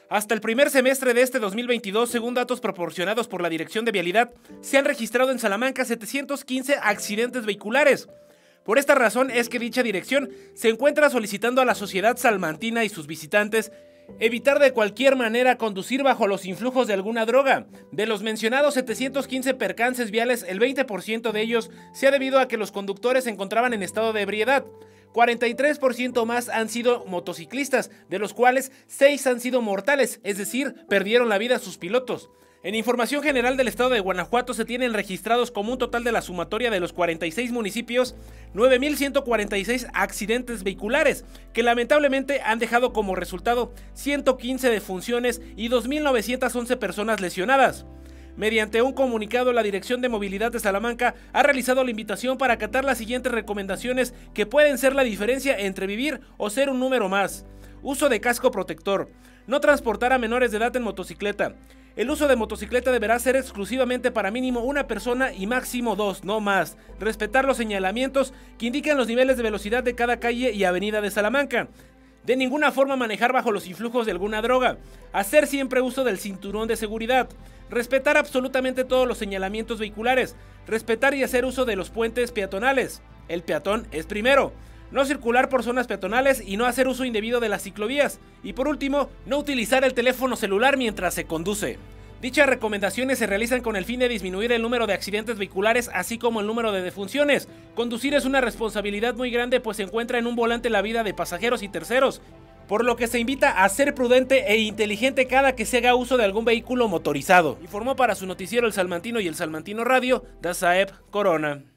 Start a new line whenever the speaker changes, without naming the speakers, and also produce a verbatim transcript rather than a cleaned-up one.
Hasta el primer semestre de este dos mil veintidós, según datos proporcionados por la Dirección de Vialidad, se han registrado en Salamanca setecientos quince accidentes vehiculares. Por esta razón es que dicha dirección se encuentra solicitando a la sociedad salmantina y sus visitantes evitar de cualquier manera conducir bajo los influjos de alguna droga. De los mencionados setecientos quince percances viales, el veinte por ciento de ellos se ha debido a que los conductores se encontraban en estado de ebriedad. cuarenta y tres por ciento más han sido motociclistas, de los cuales seis han sido mortales, es decir, perdieron la vida sus pilotos. En información general del estado de Guanajuato se tienen registrados como un total de la sumatoria de los cuarenta y seis municipios, nueve mil ciento cuarenta y seis accidentes vehiculares, que lamentablemente han dejado como resultado ciento quince defunciones y dos mil novecientas once personas lesionadas. Mediante un comunicado, la Dirección de Movilidad de Salamanca ha realizado la invitación para acatar las siguientes recomendaciones que pueden ser la diferencia entre vivir o ser un número más. Uso de casco protector. No transportar a menores de edad en motocicleta. El uso de motocicleta deberá ser exclusivamente para mínimo una persona y máximo dos, no más. Respetar los señalamientos que indican los niveles de velocidad de cada calle y avenida de Salamanca. De ninguna forma manejar bajo los influjos de alguna droga. Hacer siempre uso del cinturón de seguridad. Respetar absolutamente todos los señalamientos vehiculares. Respetar y hacer uso de los puentes peatonales. El peatón es primero. No circular por zonas peatonales y no hacer uso indebido de las ciclovías. Y por último, no utilizar el teléfono celular mientras se conduce. Dichas recomendaciones se realizan con el fin de disminuir el número de accidentes vehiculares, así como el número de defunciones. Conducir es una responsabilidad muy grande, pues se encuentra en un volante la vida de pasajeros y terceros, por lo que se invita a ser prudente e inteligente cada que se haga uso de algún vehículo motorizado. Informó para su noticiero El Salmantino y El Salmantino Radio, Dazaep Corona.